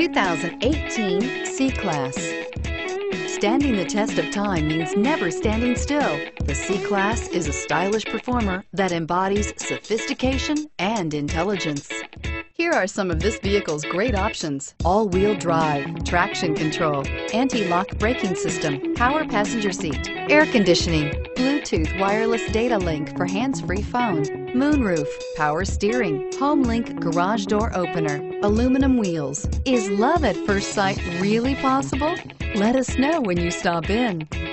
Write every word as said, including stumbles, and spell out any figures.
two thousand eighteen C-Class. Standing the test of time means never standing still. The C-Class is a stylish performer that embodies sophistication and intelligence. Here are some of this vehicle's great options: all-wheel drive, traction control, anti-lock braking system, power passenger seat, air conditioning, Bluetooth wireless data link for hands-free phone, moonroof, power steering, home link garage door opener, aluminum wheels. Is love at first sight really possible? Let us know when you stop in.